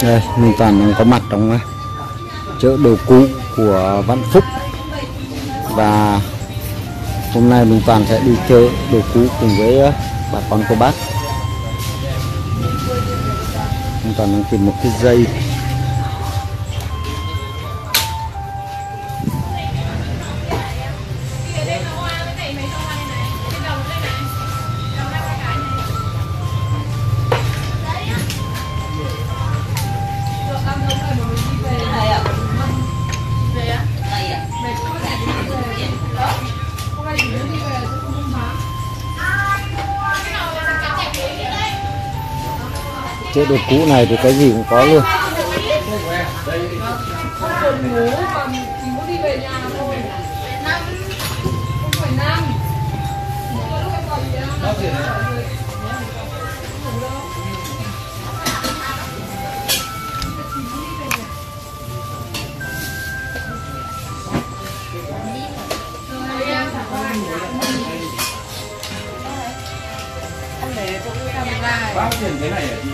Đây, mình Toàn đang có mặt trong chợ đồ cũ của Vạn Phúc. Và hôm nay mình Toàn sẽ đi chợ đồ cũ cùng với bà con cô bác. Mình Toàn đang tìm một cái dây. Chợ đồ cũ này thì cái gì cũng có luôn. Bao tiền cái này hả chị?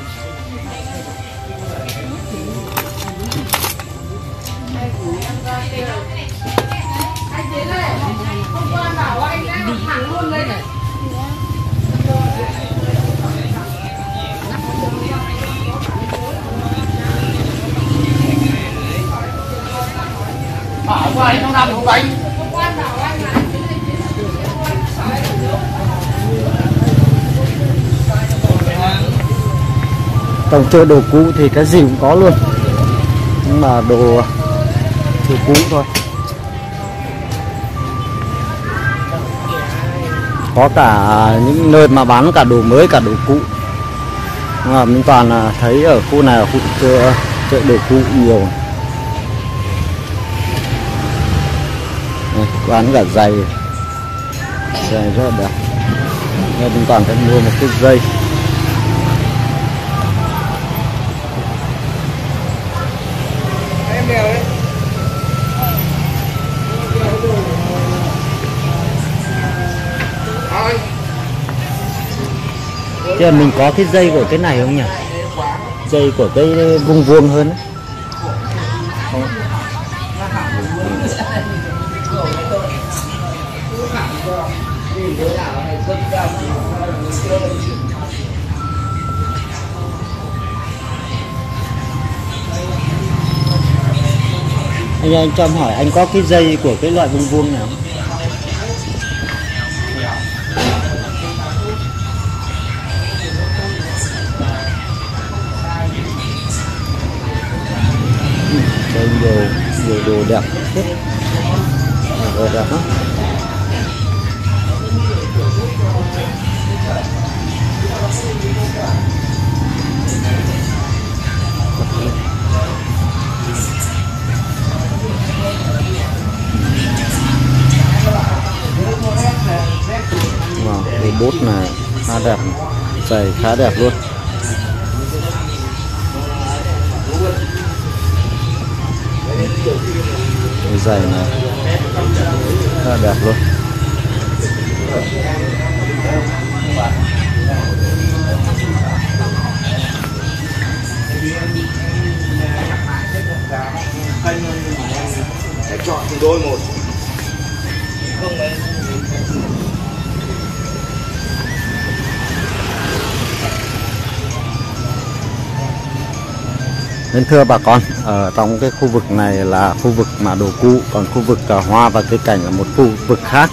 Anh Tiến này, hôm qua bảo anh đã học thẳng luôn đấy này. Hôm qua anh không làm được không anh? Hôm qua bảo anh là Trong chợ đồ cũ thì cái gì cũng có luôn, nhưng mà đồ cũ thôi. Có cả những nơi mà bán cả đồ mới cả đồ cũ. Nhưng mà mình Toàn thấy ở khu này, ở khu chợ đồ cũ nhiều. Đây, bán cả giày rất là đẹp. Nên mình Toàn phải mua một cái dây. Em đèo đấy. Thế là mình có cái dây của cái này không nhỉ? Dây của cái vuông vuông hơn ấy. Anh cho em hỏi, anh có cái dây của cái loại vuông vuông nào? Đây nhiều đồ đẹp hết. Đồ đẹp lắm. Wow, cái bốt này khá đẹp, giày khá đẹp luôn. Cái giày này khá đẹp luôn. Hãy chọn từng đôi một. Nên thưa bà con, ở trong cái khu vực này là khu vực mà đồ cũ, còn khu vực hoa và cây cảnh là một khu vực khác.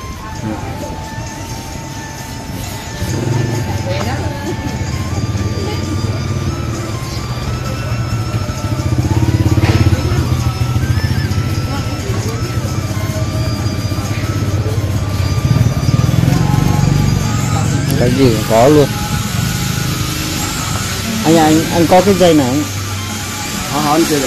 Cái gì cũng có luôn. Anh có cái dây này không? Anh chưa được.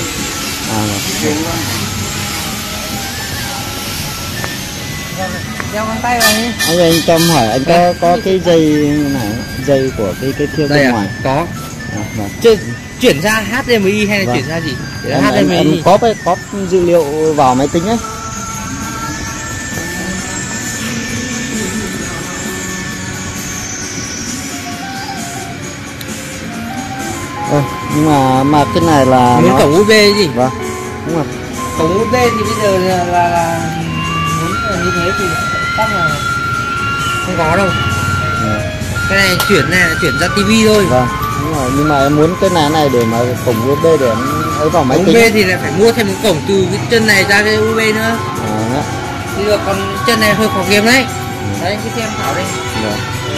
đeo găng tay vào đi. Anh cho em hỏi, anh có cái dây này, dây của cái thiêu bên ngoài? Có. Vâng. Chuyển ra HDMI hay là Vâng. chuyển ra gì? Em có dữ liệu vào máy tính ấy. Nhưng mà cái này là muốn nó... cổng USB gì? Vâng, đúng rồi. Cổng USB thì bây giờ là muốn như thế thì chắc là không có đâu. Cái này là chuyển ra tivi thôi. Vâng, đúng rồi. Nhưng mà em muốn cái này để mà cổng USB để em ấy vào máy tính. USB thì lại phải mua thêm một cổng từ cái chân này ra cái USB nữa. Đấy. Thì được, còn chân này hơi khó kiếm đấy. Đấy, cái xem thảo đây. Vâng.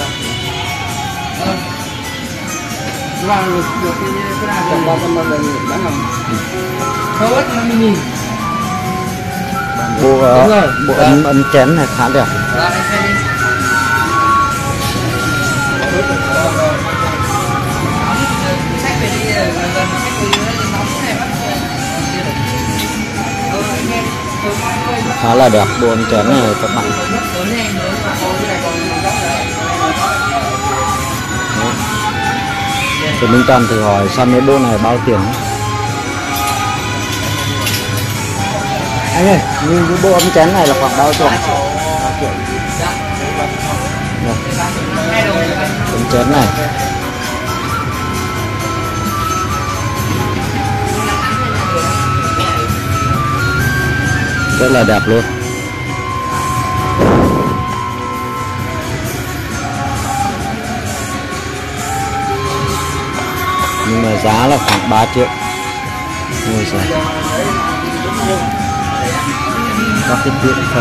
Vào được cái nào Tầm 300 đồng bán hàng. không hết 50.000. Bộ rồi. bộ Vâng. ấn chén này khá đẹp. Rồi, anh xem đi. Sách về đi, gần sách về đi, nóng này bắt Khá là đẹp bộ ấn chén này các bạn. Thì Minh Toàn thử hỏi xem cái bộ này bao tiền. Anh ơi, nhưng cái bộ ấm chén này là khoảng bao triệu? Ấm chén này rất là đẹp luôn. Nhưng mà giá là khoảng 3 triệu. Ôi giời. Các cái tượng Phật.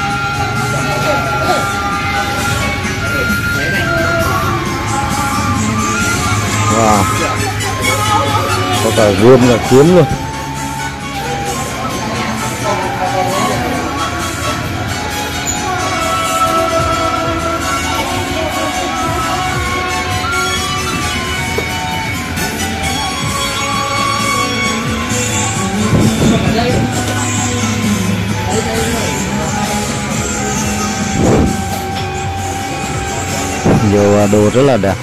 Wow. Có cả gươm và kiếm luôn. Nhiều đồ rất là đẹp.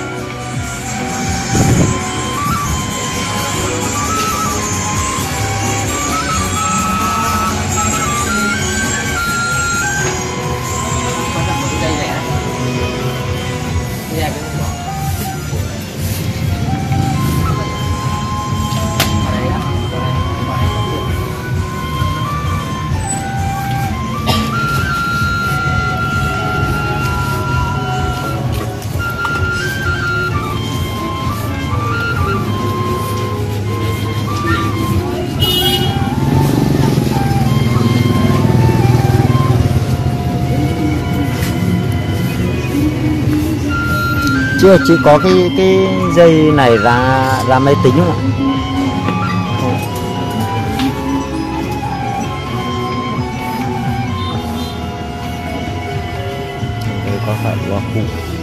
Chưa, chỉ có cái dây này ra máy tính không ạ? Đây có phải loa phụ.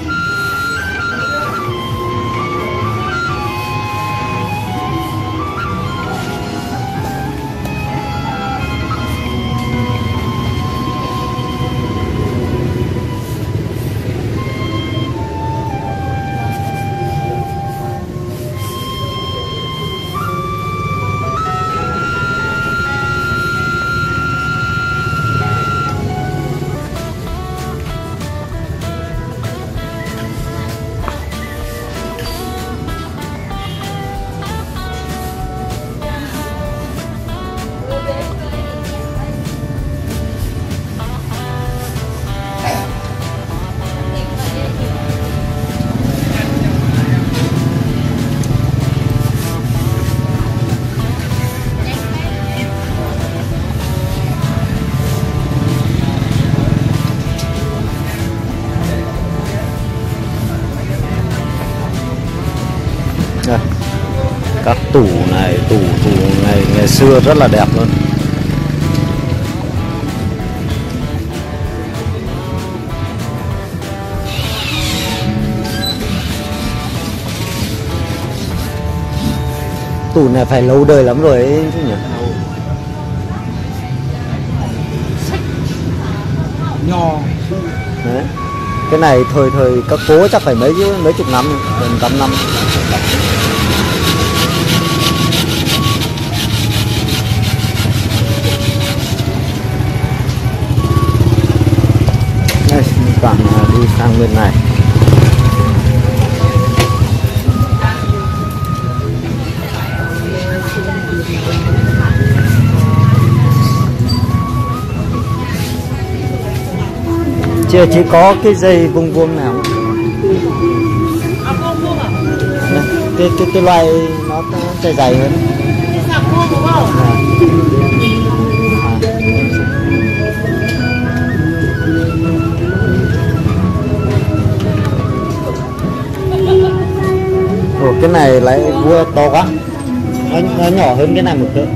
Đây. Các tủ này, tủ ngày xưa rất là đẹp luôn. Tủ này phải lâu đời lắm rồi ấy chứ nhỉ? Nho. Đấy. Cái này thời các cố chắc phải mấy chục năm, gần 100 năm. Đây, mình toàn đi sang bên này. Chỉ có cái dây vuông vuông nào này, cái loài nó dài dài hơn. Ủa, cái này lại vua to quá, nó nhỏ hơn cái này một cỡ.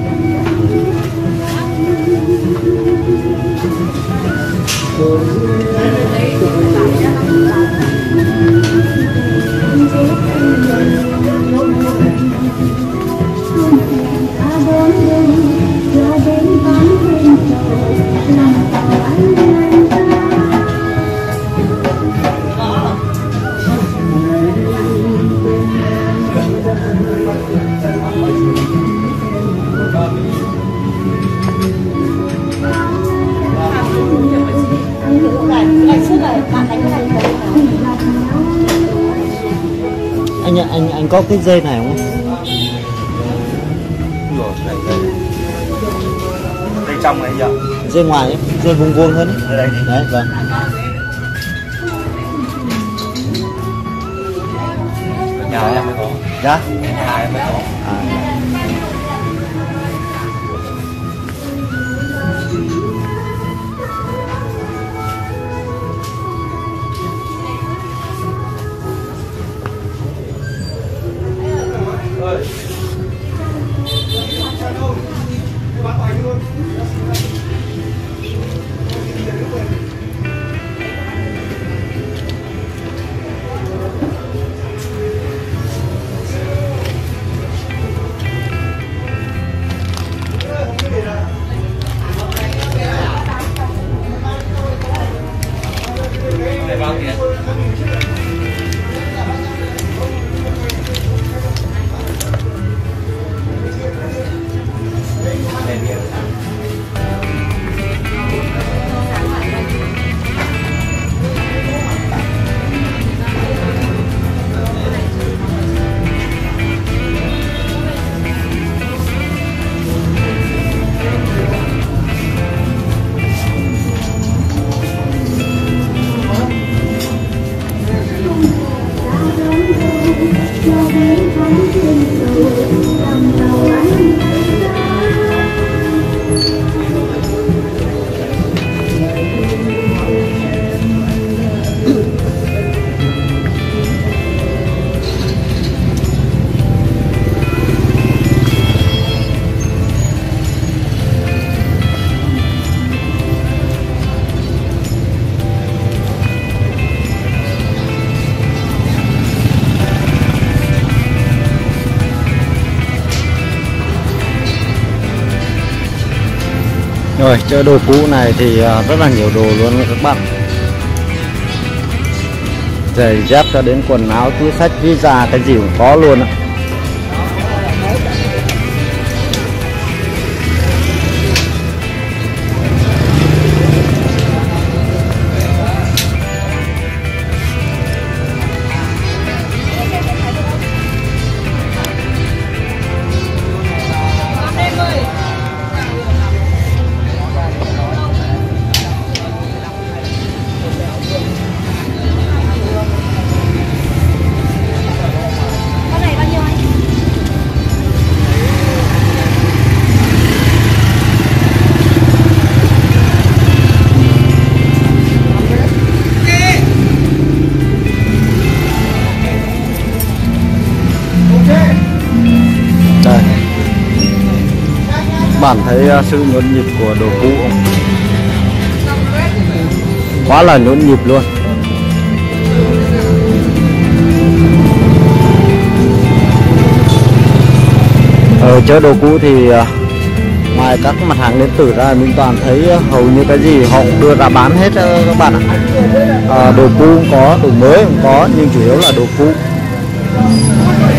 Anh có cái dây này không? Dây trong này giờ. Dây ngoài ấy, dây vuông vuông hơn ấy. Đây Đấy, vâng. Nhà em mới có. Dạ? Nhà em mới có. Rồi, chợ đồ cũ này thì rất là nhiều đồ luôn các bạn. Giày dép cho đến quần áo, túi xách, visa, cái gì cũng có luôn ạ. Đây, bạn thấy sự nhộn nhịp của đồ cũ không? Quá là nhộn nhịp luôn. Ở chợ đồ cũ thì ngoài các mặt hàng điện tử ra, mình toàn thấy hầu như cái gì họ cũng đưa ra bán hết các bạn ạ. Đồ cũ cũng có, đồ mới cũng có, nhưng chủ yếu là đồ cũ.